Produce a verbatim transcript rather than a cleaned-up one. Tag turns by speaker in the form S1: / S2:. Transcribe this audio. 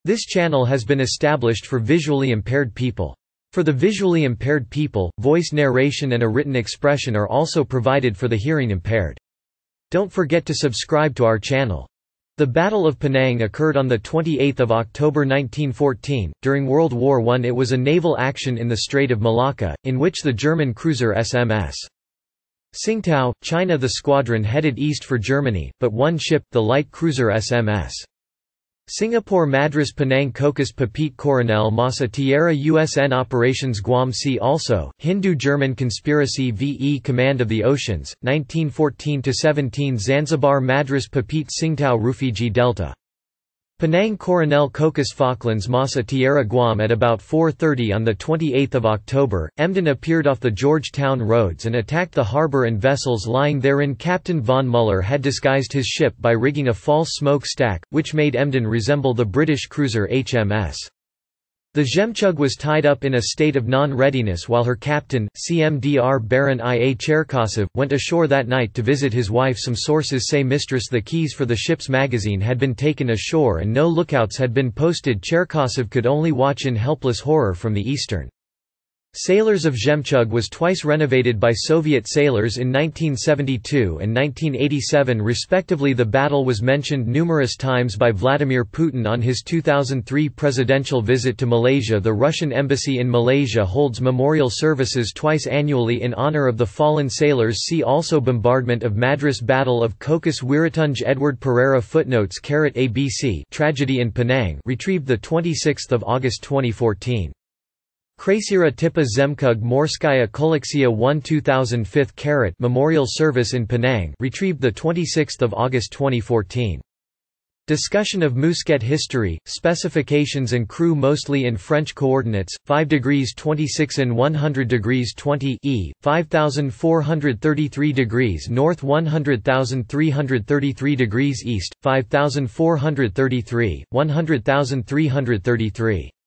S1: This channel has been established for visually impaired people. For the visually impaired people, voice narration and a written expression are also provided for the hearing impaired. Don't forget to subscribe to our channel. The Battle of Penang occurred on the twenty-eighth of October nineteen fourteen. During World War One, it was a naval action in the Strait of Malacca, in which the German cruiser S M S Tsingtao, China. The squadron headed east for Germany, but one ship, the light cruiser S M S Singapore Madras Penang Cocos Papit Coronel Masa Tierra U S N Operations Guam. See also, Hindu-German Conspiracy V E Command of the Oceans, nineteen fourteen to seventeen. Zanzibar Madras Papit Tsingtao Rufiji Delta Penang Coronel Cocos Falklands Masa Tierra Guam. At about four thirty on the twenty-eighth of October, Emden appeared off the Georgetown roads and attacked the harbour and vessels lying therein. Captain von Muller had disguised his ship by rigging a false smoke stack, which made Emden resemble the British cruiser H M S The Jemchug was tied up in a state of non-readiness while her captain, C M D R Baron I A Cherkasov, went ashore that night to visit his wife. Some sources say Mistress the keys for the ship's magazine had been taken ashore and no lookouts had been posted. Cherkasov could only watch in helpless horror from the eastern. Sailors of Jemchug was twice renovated by Soviet sailors in nineteen seventy-two and nineteen eighty-seven respectively. The battle was mentioned numerous times by Vladimir Putin on his two thousand three presidential visit to Malaysia. The Russian embassy in Malaysia holds memorial services twice annually in honor of the fallen sailors. See also Bombardment of Madras, Battle of Cocos Wiratunj. Edward Pereira. Footnotes. A B C Tragedy in Penang, retrieved the twenty-sixth of August twenty fourteen. Krasira Tipa Zemkug Morskaya Koleksia one two thousand five. Memorial Service in Penang, retrieved the twenty-sixth of August twenty fourteen. Discussion of Muscat history, specifications and crew mostly in French coordinates, five degrees twenty-six and one hundred degrees twenty E, five thousand four hundred thirty-three degrees north, one hundred thousand three hundred thirty-three degrees east, five thousand four hundred thirty-three, one hundred thousand three hundred thirty-three.